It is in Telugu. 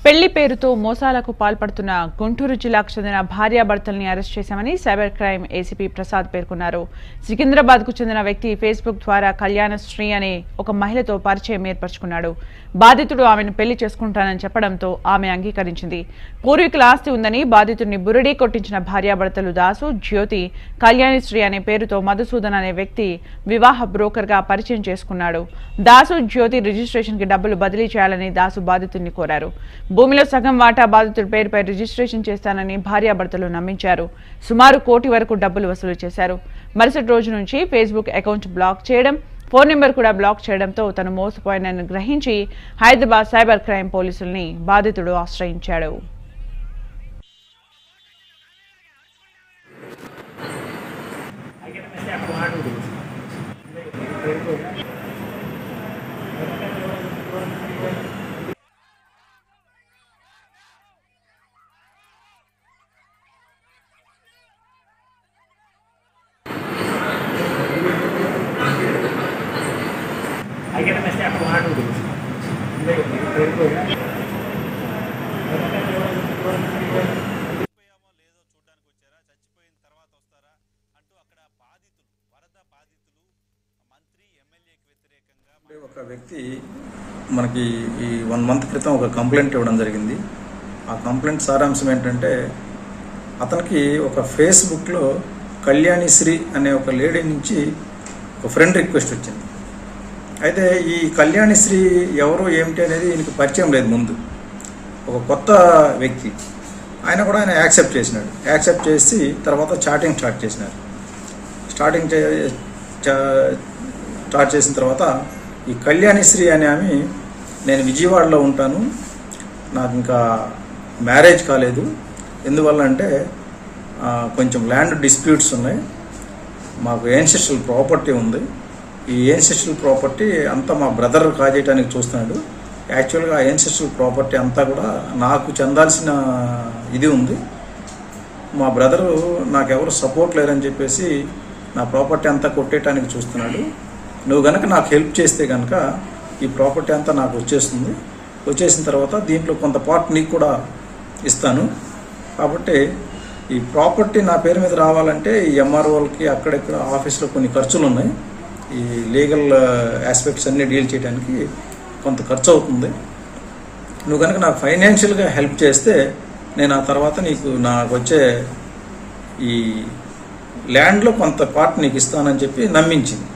పెళ్లి పేరుతో మోసాలకు పాల్పడుతున్న గుంటూరు జిల్లాకు చెందిన భార్యాభర్తల్ని అరెస్ట్ చేశామని సైబర్ క్రైమ్ ఏసీపీ ప్రసాద్ పేర్కొన్నారు. సికింద్రాబాద్కు చెందిన వ్యక్తి ఫేస్బుక్ ద్వారా కళ్యాణశ్రీ అనే ఒక మహిళతో పరిచయం ఏర్పరచుకున్నాడు. బాధితుడు ఆమెను పెళ్లి చేసుకుంటానని చెప్పడంతో ఆమె అంగీకరించింది. పూర్వీకుల ఆస్తి ఉందని బాధితుడిని బురడీ కొట్టించిన భార్యాభర్తలు దాసు, జ్యోతి కళ్యాణశ్రీ అనే పేరుతో మధుసూదన్ అనే వ్యక్తి వివాహ బ్రోకర్ గా పరిచయం చేసుకున్నాడు. దాసు, జ్యోతి రిజిస్ట్రేషన్ కి డబ్బులు బదిలీ చేయాలని దాసు బాధితుడిని కోరారు. భూమిలో సగం వాటా బాధితుడి పేరుపై రిజిస్ట్రేషన్ చేస్తానని భార్యాభర్తలు నమ్మించారు. సుమారు 1 కోటి వరకు డబ్బులు వసూలు చేశారు. మరుసటి రోజు నుంచి ఫేస్బుక్ అకౌంట్ బ్లాక్ చేయడం, ఫోన్ నెంబర్ కూడా బ్లాక్ చేయడంతో తను మోసపోయానని గ్రహించి హైదరాబాద్ సైబర్ క్రైమ్ పోలీసుల్ని బాధితుడు ఆశ్రయించాడు. ఒక వ్యక్తి మనకి ఈ 1 మంత్ క్రితం ఒక కంప్లైంట్ ఇవ్వడం జరిగింది. ఆ కంప్లైంట్ సారాంశం ఏంటంటే, అతనికి ఒక ఫేస్బుక్లో కళ్యాణిశ్రీ అనే ఒక లేడీ నుంచి ఒక ఫ్రెండ్ రిక్వెస్ట్ వచ్చింది. అయితే ఈ కళ్యాణిశ్రీ ఎవరు ఏమిటి అనేది ఈయనకి పరిచయం లేదు. ముందు ఒక కొత్త వ్యక్తి, ఆయన కూడా ఆయన యాక్సెప్ట్ చేసినాడు. యాక్సెప్ట్ చేసి తర్వాత చాటింగ్ స్టార్ట్ చేసినారు. స్టార్ట్ చేసిన తర్వాత ఈ కళ్యాణిశ్రీ అనే ఆమె, నేను విజయవాడలో ఉంటాను, నాకు ఇంకా మ్యారేజ్ కాలేదు, ఎందువల్ల అంటే కొంచెం ల్యాండ్ డిస్ప్యూట్స్ ఉన్నాయి, మాకు ఏన్సెస్ట్రల్ ప్రాపర్టీ ఉంది, ఈ ఏన్సెస్ట్రల్ ప్రాపర్టీ అంతా మా బ్రదర్ కాజేయడానికి చూస్తున్నాడు. యాక్చువల్గా ఆ ఏన్సెస్ట్రల్ ప్రాపర్టీ అంతా కూడా నాకు చెందాల్సిన ఇది ఉంది, మా బ్రదరు నాకెవరు సపోర్ట్ లేరని చెప్పేసి నా ప్రాపర్టీ అంతా కొట్టేయడానికి చూస్తున్నాడు. నువ్వు కనుక నాకు హెల్ప్ చేస్తే కనుక ఈ ప్రాపర్టీ అంతా నాకు వచ్చేస్తుంది, వచ్చేసిన తర్వాత దీంట్లో కొంత పార్ట్ నీకు కూడా ఇస్తాను, కాబట్టి ఈ ప్రాపర్టీ నా పేరు మీద రావాలంటే ఈ ఎంఆర్ఓలకి అక్కడెక్కడ ఆఫీస్లో కొన్ని ఖర్చులు ఉన్నాయి, ఈ లీగల్ ఆస్పెక్ట్స్ అన్నీ డీల్ చేయడానికి కొంత ఖర్చు అవుతుంది, నువ్వు కనుక నాకు ఫైనాన్షియల్గా హెల్ప్ చేస్తే నేను ఆ తర్వాత నీకు నాకు వచ్చే ఈ ల్యాండ్లో కొంత పార్ట్ నీకు ఇస్తానని చెప్పి నమ్మించింది.